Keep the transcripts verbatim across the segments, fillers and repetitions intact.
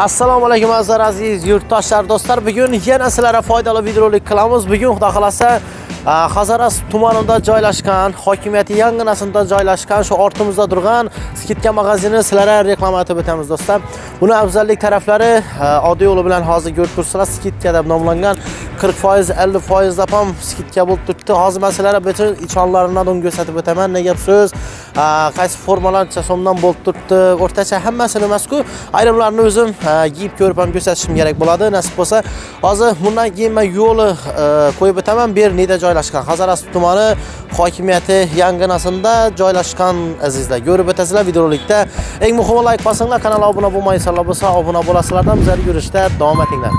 Assalomu alaykum aziz yurtdoshlar, do'stlar. Bugun yana sizlarga foydali videorolik qilamiz. Bugun xudo xolasa Xazaras tumanida joylashgan, hokimiyati yangınasida joylashgan shu ortimizda turgan skitka magazini sizlarga reklama etib o'tamiz, do'stlar. Buni afzallik taraflari oddiy yo'li bilan hozir ko'rib turibsizlar. Skitka deb nomlangan qirq foiz ellik foiz deb ham skitka bo'lib turibdi. Hozir men sizlarga bütün ichonlarini dong ko'rsatib o'taman. Ne gap so'z, qaysi formalarcha so'mdan bo'lib turibdi, o'rtacha hammasini emas-ku, ayrimlarini o'zim giyib ko'rib ham ko'rsatishim kerak bo'ladi. Nasib bo'lsa, hozir bundan keyin men yo'li qo'yib o'taman. Bir nida joylashgan Xazaras tumani hokimiyati yangınasida joylashgan azizlar. Ko'rib o'tasizlar videorolikda. Eng muhimi like bosinglar, kanalga obuna bo'lmaysizlar bo'lsa, obuna bo'lasizlardan bizlar yurishda davom etinglar.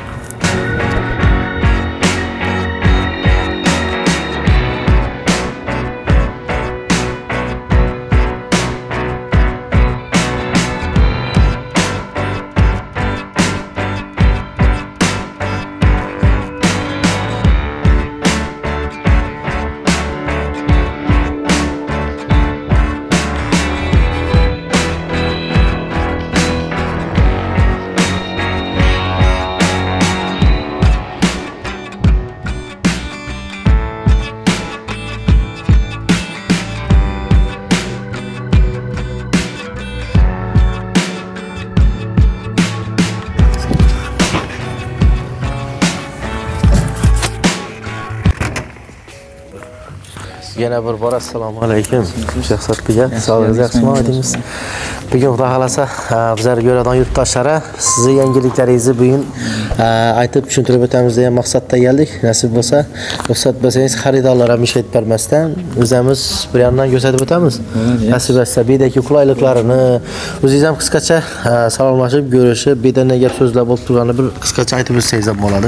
Yana bir bor assalomu alaykum. Shahzodga sog'ligingiz yaxshimi aytingiz? Bugun xudo xolasa bizlar ko'radigan yurtdoshlari sizni yangiliklaringizni bugun aytib tushuntirib o'tamiz degan maqsadda keldik. Nasib bo'lsa, ruxsat bersangiz xaridorlar ham ish aytib bermasdan o'zimiz bir yandan ko'rsatib o'tamiz. Nasib etsa bedagi qulayliklarini o'zingiz ham qisqacha salomlashib ko'rishib, beda ne gap so'zlar bo'lib turganini bir qisqacha aytib o'tsangiz ham bo'ladi.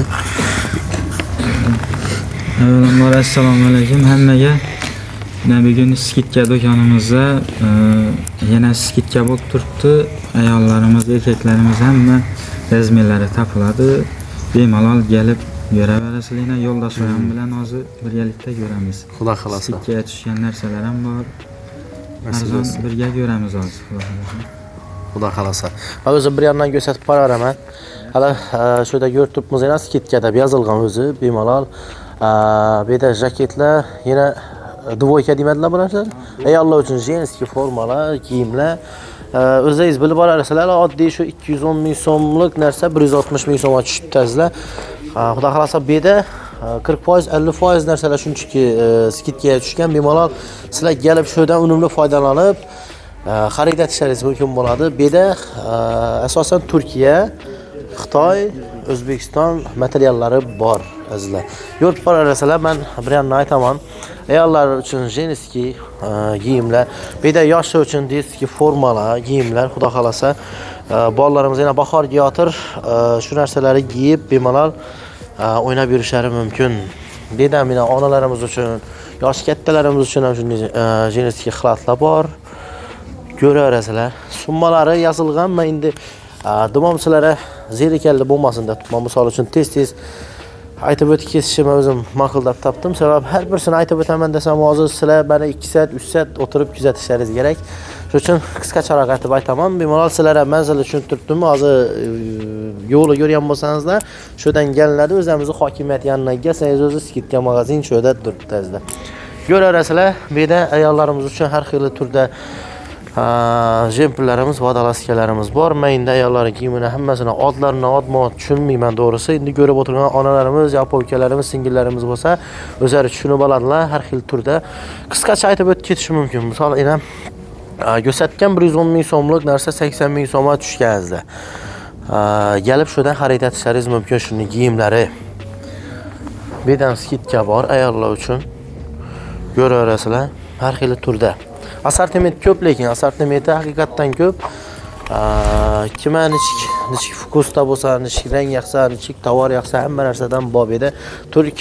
Avvalambor assalomu alaykum hammaga. Bugun skitka do'konimizda yana skitka bo'lib turibdi. Ayollarimiz, erkaklarimiz hamma razmerlari topiladi. Bemalol kelib ko'raverasizlar. Yo'ldoshim bilan hozir birgalikda ko'ramiz. Xudo xolasa. Skitkaga tushgan narsalar ham bor. Arzon birga ko'ramiz hozir. Xudo xolasa. Men o'zim bir yandan ko'rsatib qo'yaraman. Hali shu yerda ko'rib turibmiz, yana skitka deb yozilgan o'zi bemalol. Bu yerda jaketlar, yana dvoyka demadilar bularlar. Ayollar uchun jenskiy formalar, kiyimlar. O'zingiz bilib olasizlar, oddiy shu ikki yuz o'n ming so'mlik narsa bir yuz oltmish ming so'mga tushibdizlar. Xudo xolasa bu yerda qirq foiz ellik foiz narsalar shunchaki skitkaga tushgan. Bemalol sizlar kelib shudan unumli foydalanib xarid etishingiz mumkin bo'ladi. Bu yerda asosan Turkiya, Xitoy, O'zbekiston materiallari bor azizlar. Yo'l borasizlar, men bir yandan aytaman. Ayollar uchun jenskiy kiyimlar, bu yerda yoshlar uchun jenskiy formalar, kiyimlar, xudo xolasa, bolalarimiz yana bahorga yotir, shu narsalarni kiyib bemalol o'ynab yurishlari mumkin. Bu yerda mana onalarimiz uchun, yosh kattalarimiz uchun ham shunday jenskiy xalatlar bor. Ko'raverasizlar. Summalari yozilgan. Men endi Dumam sizlarga zerikarli bo'lmasin deb, men misol uchun tez-tez aytib o'tib kesishim o'zim ma'qul deb topdim. Sabab har birsini aytib o'taman desam, hozir sizlar bana ikki soat, uch soat o'tirib kuzatishlaringiz kerak. Shuning uchun qisqacharoq aytib aytaman. Bemalol sizlarga manzilni tushuntirdimmi? Hozir yo'lni ko'rgan bo'lsangizlar, shudan kelinadi. O'zimizni hokimiyat yoniga kelsangiz, o'zi skitka magazin shu yerda turibdi. Ko'rasizlar, bu yerda ayollarimiz uchun har xil turda jempillarimiz, vodolaskalarimiz bor. Men endi ayollarning kiyimini hammasini odlarini odma tushunmayman to'g'risi. Endi ko'rib o'tirgan onalarimiz, yoki ukalarimiz, singillarimiz bo'lsa, o'zlari tushunib oladilar har xil turda. Qisqacha aytib o'tib ketishim mumkin. Misol, yana ko'rsatgan bir yuz o'n ming so'mlik narsa sakson ming so'mga tushganingizda. Kelib shudan xarid etishlaringiz mumkin shuni kiyimlari. Bu yerda skitka bor ayollar uchun. Ko'raverasizlar, har xil turda. Assortiment ko'p, lekin assortimenti haqiqatan ko'p. Kimga nechik, nechik fokusda bo'lsa, nechik rang yoqsa, nechik tovar yoqsa, hamma narsadan bor edi. Turk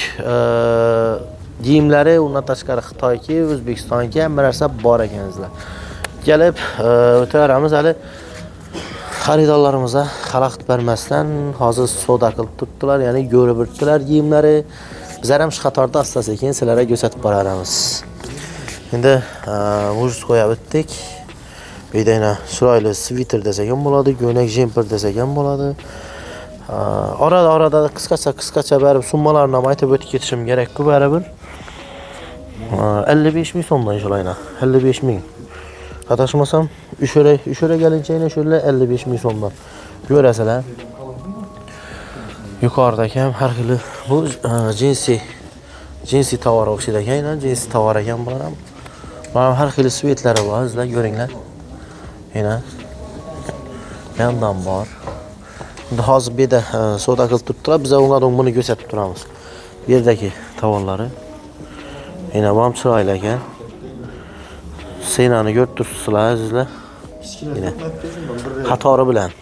kiyimlari, undan tashqari Xitoyki, O'zbekistonki hamma narsa bor ekanizlar. Kelib o'taveramiz hali xaridorlarimizga xalaqit bermasdan hozir savdo qilib turibdilar, ya'ni ko'rib o'tdilar kiyimlari. Bizlar ham shu qatorda asta-sekin sizlarga ko'rsatib boramiz. Endi mujuz qo'yib o'tdik. Bu yerda yana chiroyli sviter desak ham bo'ladi, ko'ylak jemper desak ham bo'ladi. Orada orada qisqacha qisqacha baribir summalarni ham aytib o'tib ketishim kerak-ku baribir. ellik besh ming so'mdan shulayna. ellik besh ming. Adashmasam, ushora ushora galinchayna shular ellik besh ming so'mdan. Ko'rasizlar. Yuqoridagi ham har xil bu jinsi jinsi tovar o'xshaydi ekan, jinsi tovar ekan bular ham. Mana har xil svetlari bor, sizlar ko'ringlar. Yana yandan bor. Endi hozir bu yerda savdo qilib turibdilar, biz unga buni ko'rsatib turamiz. Bu yerdagi tovarlari. Yana ham chiroyli ekan. Senani ko'rib turibsizlar, sizlar. Yana qatori bilan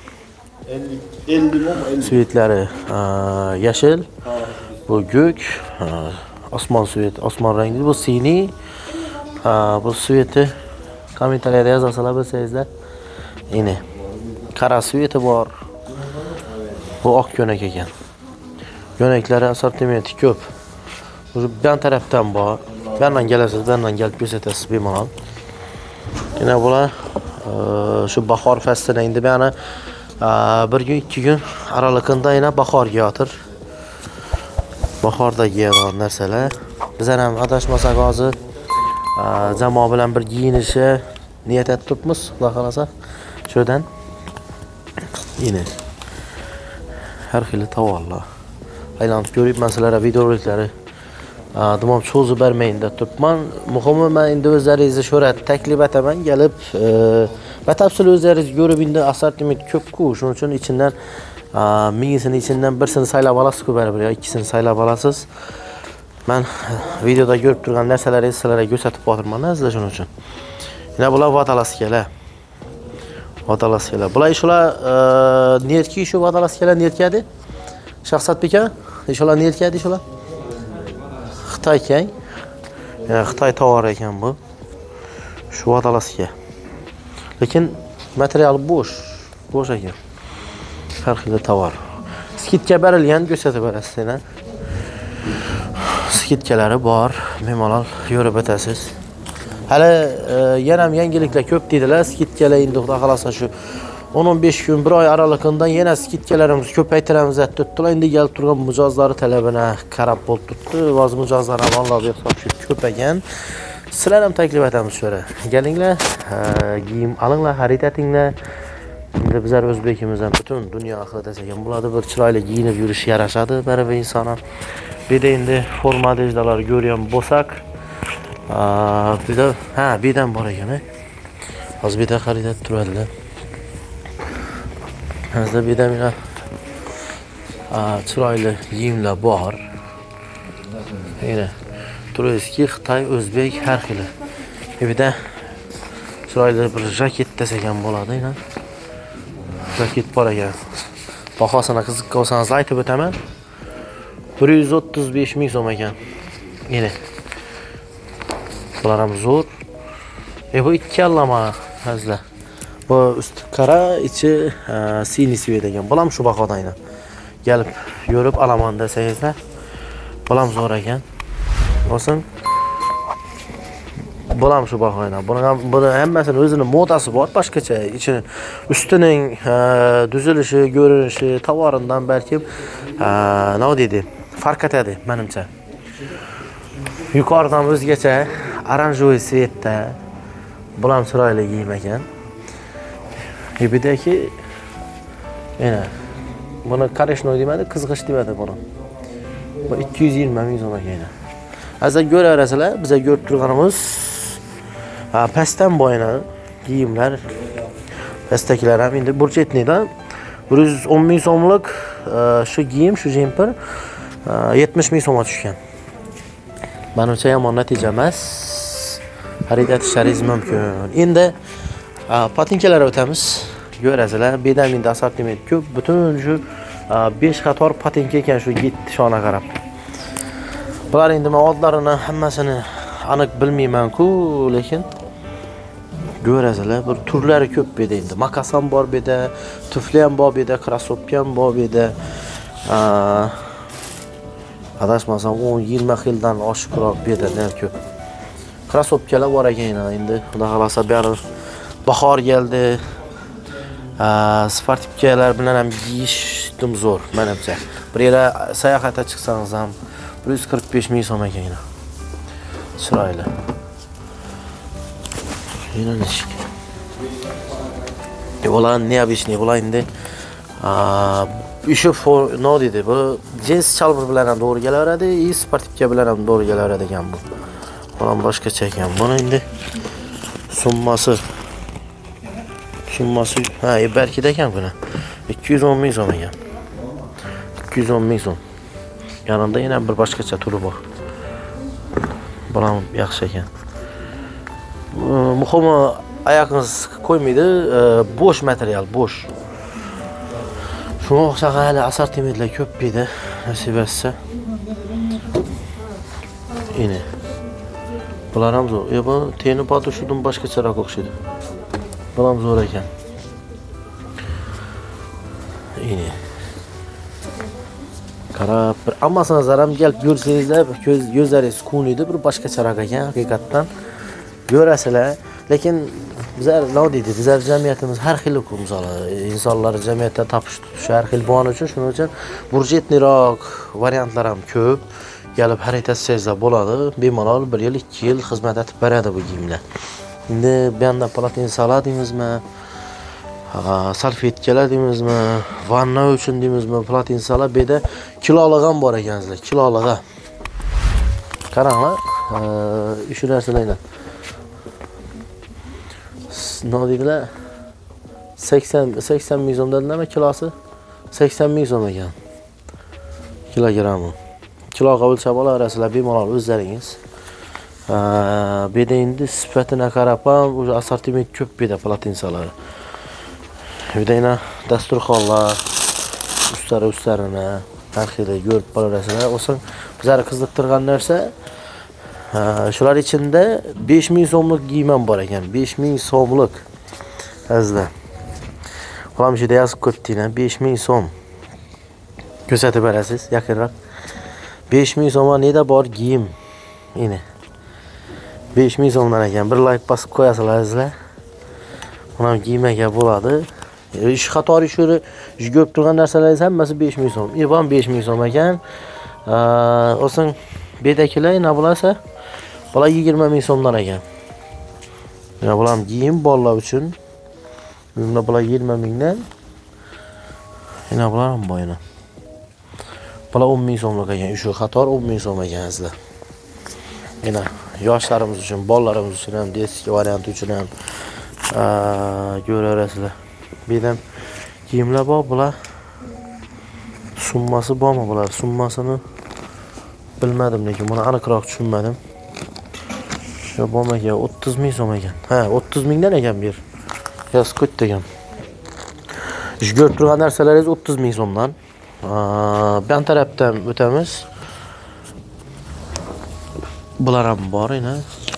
svetlari yashil, bu ko'k, osmon svet, osmon rangli, bu siniy, bu sveti kommentariyada yozasizlar bilsangizlar. Yine qora sveti bor. Bu oq ko'nak ekan. Ko'naklari assortimenti ko'p. Bu yan tarafdan bor. Bu yerdan kelasiz, bu yerdan kelib ko'rsatasiz bemalol. Yana bular shu bahor faslida endi bu yana bir kun ikki kun aralig'ida yana bahorga yotir. Bahorda kiyadigan narsalar. Bizlar ham adashmasak hozir jamoa bilan bir giyinishga niyat etib turibmiz, xudo xolasa. Şuradan yine her xil tovarlar. Aylanib ko'rib, men sizlarga videoroliklarni domam cho'zib bermayin deb turibman. Muhimi men endi o'zlaringizni sho'rat taklif etaman, kelib batafsil o'zlaringiz ko'rib, endi assortiment ko'p-ku, shuning uchun ichinden mingisini ichinden birsini saylab olasiz-ku baribir, yo ikkisini saylab olasiz. Men videoda ko'rib turgan narsalarni sizlarga ko'rsatib o'tirman, sizlar shuning uchun. Yana bular vatalaskalar. Vatalaskalar. Bular shular niyatki shu vatalaskalar niyatkadi? Shaxsatbek aka, shular niyatkadi shular? Xitoy ekan. Yani Xitoy tovar ekan bu. Shu vatalaska. Lekin material bo'sh, bo'sh ekan. Har xil tovar. Skidga berilgan ko'rsatib berasizlar. Skidkalari bor, bemalol yo'rib o'tasiz. Hali yana ham yangiliklar ko'p dedilar. Skidkalar endi xudo xolasa shu o'n o'n besh kun, bir oy aralig'ida yana skidkalarimiz ko'paytiramiz deb turibdilar. Endi kelib turgan mijozlari talabini qarab bo'lib turibdi. Hozir mijozlar ham Alloh bersin ko'paygan. Sizlar ham taklif etamiz shura. Kelinglar, giyim olinglar, xarid etinglar. Endi bizlar o'zbekimiz ham butun dunyo ahli desak bo'ladi, bir chiroyli giyinib yurish yarashadi baribir insonga. Bu yerda endi forma dejdalar ko'rgan bo'lsak, bu yerda ha, bu yerdan bor ekan. Hozir bu yerda xarid etib turadilar. Hozir bu yerda mana chiroyli kiyimlar bor. Mana Tureski, Xitoy, O'zbek har xil. Bu yerda chiroyli bir jaket desak ham bo'ladi, yana. Jaket bor ekan. Bahosini qiziq olsangiz aytib o'taman. bir yuz o'ttiz besh ming so'm ekan. Yana. Bular ham zo'r. E bu ikki allama hazla. Bu üstü qora, ichi siniy svet ekan. Bular ham shu bahoda aynan. Kelib yo'rib olaman desangizlar. Bular ham zo'r ekan. Bo'lsin. Bular ham shu bahoda aynan. Buni ham buni hammasini o'zining modasi bor, boshqacha. Ichini ustining tuzilishi, ko'rinishi, tovarindan balkim nima deydi? Farq etadi menimcha. Yuqoridan o'zgacha oranjovoy svetda bular ham chiroyli kiyim ekan. Yebidagi yana buni qarashnoy demadi, qizg'ish demadi buni. Bu ikki yuz yigirma ming so'm ekan. Azza ko'raverasizlar, biz ko'rib turganimiz pastdan boyana kiyimlar. Pastdagilar ham endi burchetnidan bir yuz o'n ming so'mlik shu kiyim, shu jemper yetmish ming so'mga tushgan. Menimcha yomon natija emas. Xarid etishingiz mumkin. Endi patinkalarga o'tamiz. Ko'rasizlar, bedaminda assortiment ko'p. Butun shu besh qator patinka ekan shu yetti shona qarab. Bular endi men oldlarini hammasini aniq bilmayman-ku, lekin ko'rasizlar, bir turlari ko'p bu yerda endi. Makas ham bor bu yerda, tufli ham bor bu yerda, krossovka ham bor bu yerda. Adashmasam o'n yigirma xildan oshiqroq bu yerda ham ko'p. Krossovkalar bor ekan endi. Xudo xolasa bari bahor geldi. Sportivkalar bilan ham yeyishdim zo'r, menimcha. Bir yere sayohatga chiqsangiz ham bir yuz qirq besh ming so'm ekan. Chiroyli. Yine nechik. Ular neobычный, ular endi Şu ne dedi bu? Jins chalbur bilan ham to'g'ri kelaveradi, и sportivka bilan ham to'g'ri kelaveradi ekan bu. Mana boshqacha ekan. Buni endi summasi summasi ha, belki de ekan buni. ikki yuz o'n ming so'm ekan. ikki yuz o'n ming so'm. Yanında yana bir boshqacha turi bor. Bular yaxshi ekan. Muhimi oyoqingiz qo'ymaydi, bo'sh material, bo'sh. Shunga o'xshagan hali assortimentlar ko'p edi, nasib etsa. Yine. Bular ham zo'r. E bu teni padushudan boshqacharoq o'xshaydi. Bular ham zo'r ekan. Yine. Qarab, bir ammasini zaram kelib ko'rsangizlar, ko'z ko'zlaringiz quvnaydi, bir boshqacharoq ekan haqiqatdan. Ko'rasizlar, lekin bizlar nima deydi? Bizlar jamiyatimiz har xil misoli insonlar jamiyatda topish tutish har xil bo'lgani uchun shuning uchun burjetniroq variantlar ham ko'p. Gelip harita sezda bo'ladi. Bemalol bir yil, ikki yil xizmat etib beradi bu kiyimlar. Endi bu yerda platin saladingizmi? Salfetkalar deymizmi? Vanna uchun deymizmi? Platin salad beda kilolog ham bor ekansizlar, kilolog. Qaranglar, shu narsalarni. Ne dediler? seksen seksen ming so'm dedilarmi kilosi? seksen ming so'm ekan. Kilogrammi. Kiloga o'lchab olarasizlar bemalol o'zlaringiz. Bu yerda endi sifatini qarab ham o'sha assortiment ko'p bu yerda platinsalari. Bu yerda yana dasturxonlar, ustlari ustarini har xil ko'rib olarasizlar. O'sin bizlarni qiziqtirgan narsa shular ichida besh ming so'mlik giymam bor ekan. besh ming so'mlik. Azizlar. Qo'lim ichida yozib qo'yibdinglar, besh ming so'm. Ko'rsatib berasiz yaqinroq. besh ming so'mga neda bor giyim. Yine. besh ming so'mdan ekan. Bir like bosib qo'yasizlar azizlar. Buni giymaga bo'ladi. Ish qatori shuri ko'rib turgan narsalaringiz hammasi besh ming so'm. E, bu ham besh ming so'm ekan. O'sin bedakilar nima bo'lsa, bular yigirma ming so'mdan ekan. Ya bular giyim bolalar uchun. Bunda bular yigirma mingdan. Yana bular ham boyana. Bular o'n ming so'mlik ekan. Shu qator o'n ming so'm ekan sizlar. Yana yoshlarimiz uchun, bolalarimiz uchun ham, eski variant uchun ham ko'rasizlar. Bu yerda kiyimlar bor, bular summasi bormi bular? Summasini bilmadim, lekin buni aniqroq tushunmadim. Shu bo'lmagan o'ttiz ming so'm ekan. Ha, o'ttiz mingdan ekan bir. Yoz qo'ydi ekan. Ish ko'rib turgan narsalaringiz o'ttiz ming so'mdan. Ben tarafdan o'tamiz. Bular ham bor edi.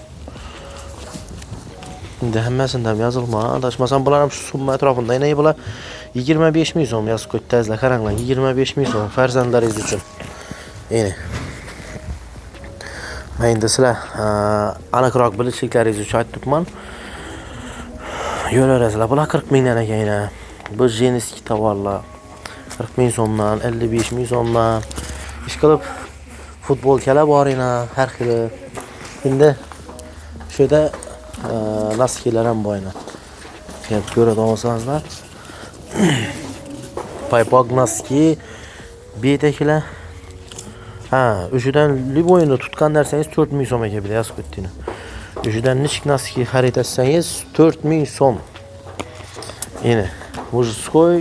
Endi hammasidan yozilma, adashmasam bular ham shu summa atrofida. Yana bular yigirma besh ming so'm yozib qo'ydi tezlar. Qaranglar, yigirma besh ming so'm farzandlaringiz uchun. Yine. Men endi sizlar aniqroq bilishliklaringiz uchun aytibman. Yo'larasizlar. Bular qirq mingdan ekan yana. Bu jenskiy tovarlar qirq ming so'mdan, ellik besh ming so'mdan. Ish qilib futbolkalar bor edi, har xil. Endi shu yerda naskilar ham bor edi. Kelib ko'rib olsanizlar. Paypok naski betakilar. Ha, o'shadan liboyni tutgan narsangiz to'rt ming so'm ekan, bir yozib qo'ydingiz. O'shadan nechik naski xarid etsangiz to'rt ming so'm. Yine mujskoy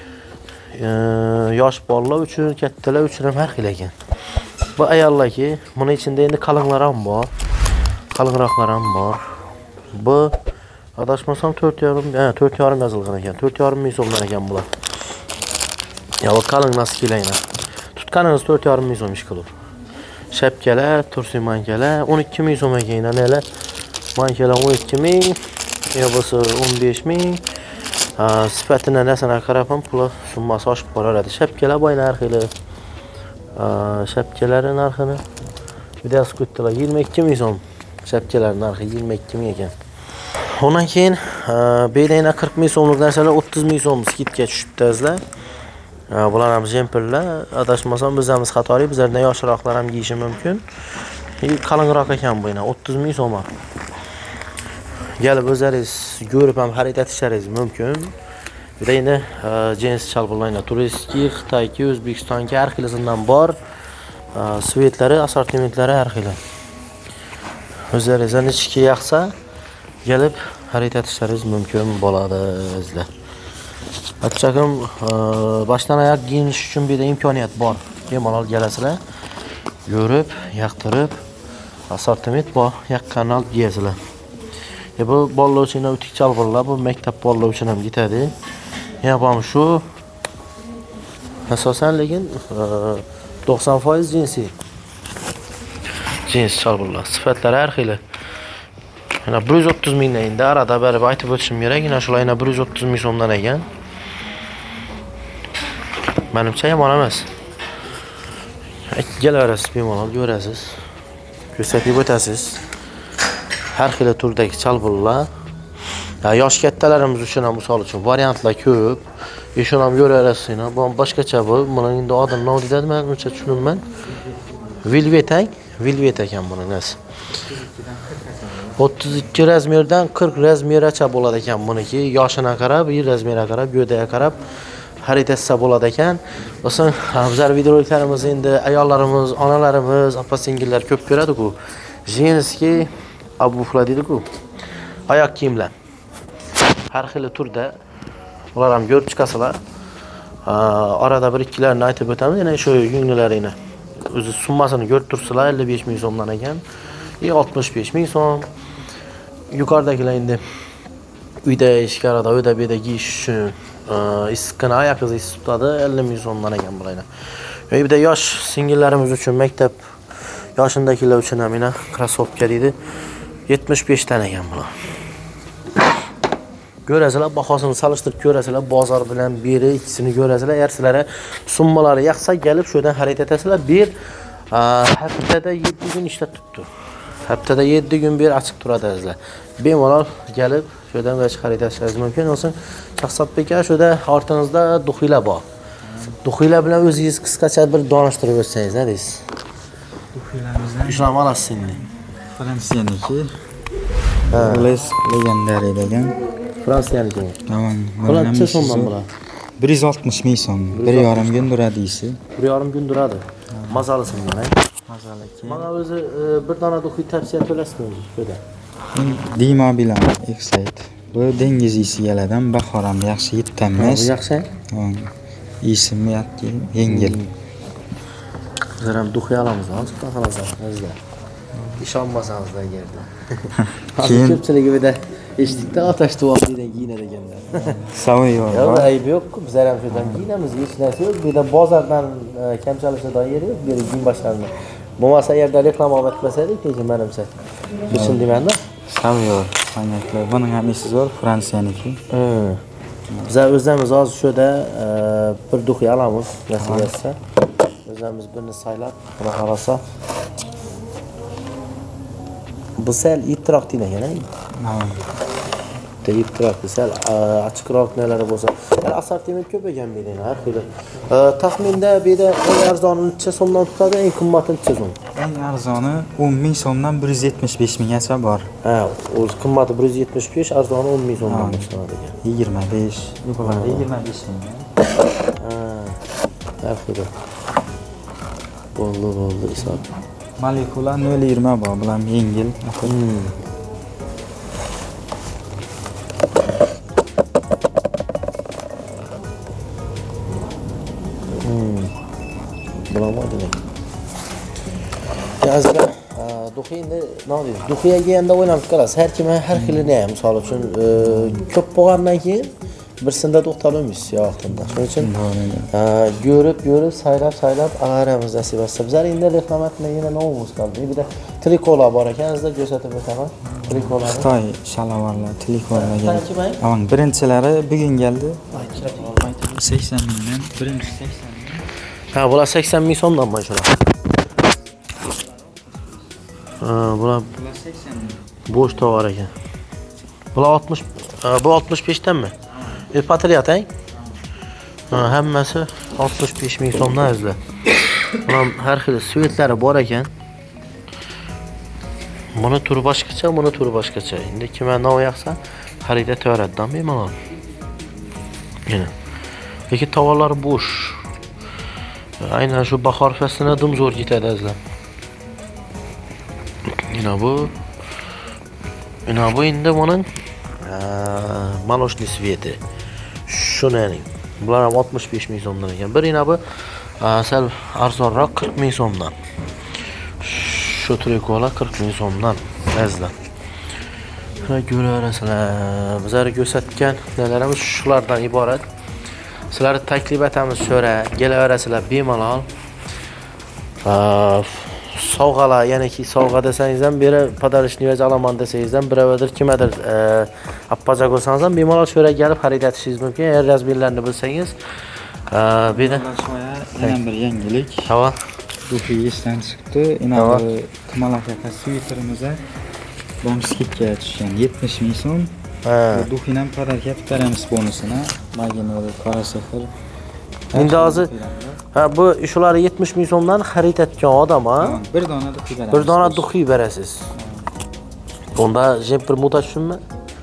yosh bolalar uchun, kattalar uchun ham har xil ekan. Bu ayollarki, buni ichida endi qalinlar ham bor. Qalinroqlar ham bor. Bu adashmasam to'rt yarim, ha, to'rt yarim yozilgan ekan. to'rt yarim ming so'mdan ekan bular. Ya bu qalin naskilaylar. Tutganingiz to'rt yarim ming so'm ish qilib. Shapkalar, tursi mankalar o'n ikki ming so'm ekan. Nelar? Mankalar o'n ikki ming, yo'qsa o'n besh ming. Sifatini nasana qarab ham pul summasi oshib boradi. Shapkalar boy narxili. Shapkalar narxini videosi qo'ydilar yigirma ikki ming so'm. Shapkalar narxi yigirma ikki ming ekan. Ondan keyin bedayna qirq ming so'mlik narsalar o'ttiz ming so'm skidga tushibdi azlar. Bular ham jemperlar. Adashmasam bizamiz xatolik, bizlardan yoshroqlar ham kiyishi mumkin. Qalinroq ekan bu yana o'ttiz ming so'm. Kelib o'zingiz ko'rib ham xarid etishlaringiz mumkin. Bir de yine jins chalbullaylar. Turistki, Xitoyki, O'zbekistonga har xilisidan bor. Svetleri, assortimentlari har xil. O'zlaringizga nechiki yoqsa, kelib xarid etishlaringiz mumkin bo'ladi sizlar. Achchag'im boshdan oyoq kiyinish uchun bir de imkoniyat bor. Bemalol kelasizlar. Ko'rib, yoqtirib, assortiment bor, yoqqandan olib kiyasizlar. E bu bolalar uchun o'tik chalbullar, bu maktab bolalar uchun ham ketadi. Yapam şu asosan lekin doksan foiz jinsi. Jins chalbullar. Sifatlari har xil. Mana bir yuz o'ttiz mingdan endi arada berib aytib o'tishim kerak. Yana shulayna bir yuz o'ttiz ming so'mdan ekan. Menimcha yomon emas. Kelaverasiz, bemalol ko'rasiz. Ko'rsatib o'tasiz. Har xil turdagi chalbullar. Ya yosh kattalarimiz uchun ham misol uchun variantlar ko'p. Eshon ham ko'rarasiz, bu boshqacha bu. Buning endi odam nima deydi, men uncha tushunmayman. Velvet tang, velvet ekan buning nasi. o'ttiz ikki razmerdan qirq razmergacha bo'ladi ekan buniki. Yoshina qarab, yil razmeriga qarab, gövdəyə qarab xarid etsa bo'ladi ekan. O'sin bizlar videolarimiz endi ayollarimiz, onalarimiz, opa-singillar ko'p ko'radi-ku. Jinski abuflar deydi-ku. Oyoq kiyimlar. Har xil turda ular ham ko'rib chiqasizlar. Arada bir ikkilarini aytib o'tamiz. Yana shu yunglarini o'zi summasini ko'rib tursizlar, ellik besh ming so'mdan ekan. E oltmish besh ming so'm. Yuqoridagilar endi uyda ishkarada, uyda beda kiyish uchun issiqqina oyoqingizni isitib tutadi, ellik ming so'mdan ekan bularni. Va bir de yosh singillarimiz uchun maktab yoshindagilar uchun ham mana krossovka deydi. yetmish besh dan ekan bular. Ko'rasizlar, bahosini solishtirib ko'rasizlar, bozor bilan beri ikkisini ko'rasizlar. Agar sizlarga summalari yoqsa, kelib shu yerdan xarid etasizlar. Bir haftada yetti kun ishlab turibdi. Haftada yetti kun bir ochiq turadi sizlar. Bemalol kelib shu yerdan xarid etishingiz mumkin. O'sin Shahzodbek aka, shu yerda ortingizda duxiylar bor. Duxiylar bilan o'zingiz qisqacha bir donishtirib o'tsangiz, nima deysiz? Duxiylarimizdan ishlam olasiz endi. Fransiyaniki. Les legendary degan. Fransiyaniki. Tamam. Bular necha so'mdan bular? bir yuz oltmish ming so'm. bir yarim kun duradi isi. bir yarim kun duradi. Mazalisi bundan. Mazali. Mana o'zi bir dona duxiy tavsiya qilasizmi o'zi shuda? Dima bilan Excite. Bu dengiz isiyalardan bahor ham yaxshi yettanmas. Bu yaxshi? Ha. Ismi yakki yengil. Bizlar ham duxiy olamiz, hozir xohlasangizlar. İşanmasanız da geldi. Keyin ko'pchiligi bir de eshitdikda otash tuvoq degan giyinar ekanlar. Saviyor. Ya ayb yo'q, bizlar ham shundan giyinamiz, hech narsa yo'q. Bir de bozordan kam chalishadigan yeri yo'q, bir giyin boshlarini. Bo'lmasa yerda reklama olib etmasaydik, lekin menimcha shun deymanda. Saviyor. Manaklar. Buning ham esi zo'r, Fransiyaniki. Bizlar o'zimiz hozir shu yerda bir duxiy olamiz, nasib etsa. O'zimiz birini saylab, buni qarasa bu sel yitroq deyilgan, ha? De yitroq, sel ochiqroq nelari bo'lsa, yani assortiment ko'p ekan deydi, har xil. Taxminda bir de eng arzoni necha so'mdan tutadi, eng qimmati necha so'm? Eng arzoni o'n ming so'mdan bir yuz yetmish besh minggacha bor. Ha, o'z qimmati bir yuz yetmish besh, arzoni o'n ming so'mdan boshlanadi ekan. yigirma besh, yuqori yigirma besh ming. Ha, har xil. Bo'ldi, bo'ldi, hisob. Molekula nol yigirma bor, bilan yengil. Bo'ladi demak. Yazda duxiyni nima deydi? Duxiyaga endi o'ynab chiqarasiz. Har kim har xilini ham, misol uchun ko'p bo'lgandan keyin birsida to'xtalolmaysiz yo'qda. Shuning uchun ko'rib, ko'rib, saylab, saylab agaramiz nasib etsa. Bizlar endi reklama qilmagina nomimiz qoldi. Bir de trikolar bor ekan, sizga ko'rsatib o'taman. Trikolar. Xitoy shalovarlar, trikolarga. Avang birinchilari bugun keldi. sakson mingdan, birinchi sakson ming. Ha, bular sakson ming so'mdan mana shular. Ha, bular sakson ming. bo'sh tovar ekan. Bular oltmish, bu oltmish besh danmi? E patriyatang. Ha, hammasi oltmish besh ming so'mdan o'zlar. Buni har xil svetlari bor ekan. Buni turi boshqacha, buni turi boshqacha. Endi kim nov yoqsa, xarid etaveradidan bemalol. Mana. Lekin tovalar bo'sh. Aynan shu bahor faslida dim zo'r ketadi azlar. Mana bu Mana bu endi buning maloshni sveti. Shuning. Bular ham oltmish besh ming so'mdan ekan. Bir yana bu sal arzonroq qirq ming so'mdan. Shu trikolar qirq ming so'mdan azlar. Shuna ko'rasizlar. Bizlar ko'rsatgan nalarimiz shulardan iborat. Sizlarni taklif etamiz so'ra, kelaverasizlar bemalol. Sovg'alar, ya'niki sovg'a desangiz ham, beri podarishni yo'q alaman desangiz ham, birovadir kimdir appaja bo'lsangiz ham bemalol so'ra kelib xarid etishingiz mumkin. Agar razmerlarni bilsangiz, bu yerda yana bir yangilik. Havo. Duhi esdan chiqdi. Endi Kamalaka sviterimiz bom skidga tushgan yetmish ming so'm. Duhin ham podarka qilib beramiz bonusini. Magina qora sifir. Endi hozir ha bu shular yetmish ming so'mdan xarid etgan odam ha. Bir dona duhi berasiz. Bir dona duhi berasiz. Bunda jemper muta tushunmi?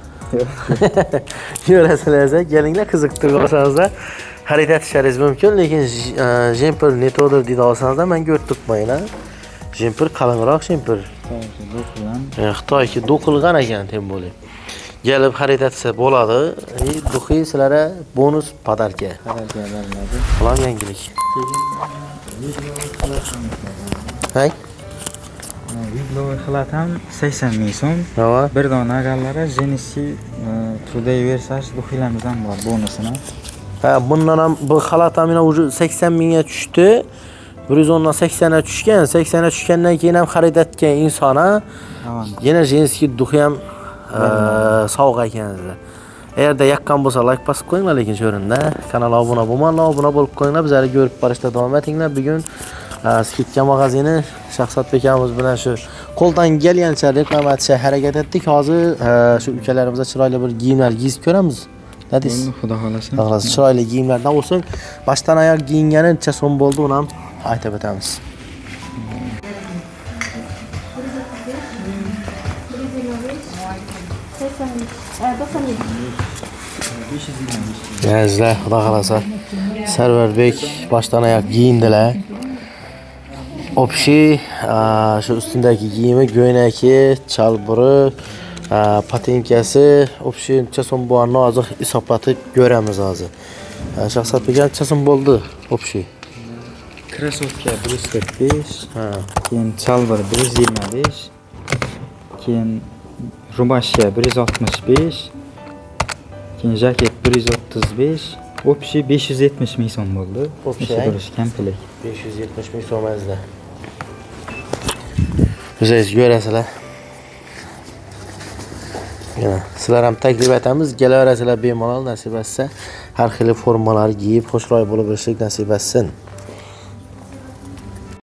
Yo'rasizlar, kelinglar qiziqtirib olsangiz xarid etishingiz mumkin, lekin jemper netodir deydi olsangiz men ko'rib turibman. Jemper qalinroq jemper. Xitoyki do'qilgan ekan, tem bo'lib. Gelib xarid etsa bo'ladi. Duhi sizlarga bonus podarka. Podarka beriladi. Falan yangilik. Hay? Vidlo xilat ham sakson ming so'm. Hava. Bir dona gallari Genesi Today Versace duhilarimizdan bor bonusini. Ha, bundan ham bu xalat ham yana sakson mingga tushdi. bir yuz o'n dan saksonga tushgan. saksonga tushgandan keyin ham xarid etgan insona yana Genesi duhi ham sovg'a ekaningizlar. Agarda yoqqan bo'lsa like bosib qo'yinglar, lekin shu o'rinda kanalga obuna bo'lmanglar, obuna bo'lib qo'yinglar. Bizlarni ko'rib borishda davom etinglar. Bugun Skidka magazini Shahzod bekamiz bilan shu qo'ldan kelgancha reklama etishga harakat etdik. Hozir shu ukalarimizga chiroyli bir kiyimlar giyib ko'ramiz. Nima deysiz? Xudo xolasa. Xudo xolasa chiroyli kiyimlardan bo'lsin. Boshdan oyoq giyingani necha so'm bo'ldi, uni ham aytib o'tamiz. Yazlar, xudo xolasa. Sarvarbek boshdan oyoq giyindilar. Opshi shu ustundagi kiyimi, go'ynaki, chalburi, patenkasi, opshi necha so'm bor nozik hisoblatib ko'ramiz hozir. Shahzod beka necha so'm bo'ldi opshi? Krossovka bir yuz qirq besh, keyin chalbur bir yuz yigirma besh, keyin rubashka bir yuz oltmish besh, keyin jaket bir yuz o'ttiz besh, opshi besh yuz yetmish ming so'm bo'ldi. Opshi komplet besh yuz yetmish ming so'm azda. O'zingiz ko'rasizlar. Yana sizlar ham taklif etamiz, kelaverasizlar bemalol, nasib etsa har xil formalar kiyib, xushro'y bo'lib yurishlik nasib etsin.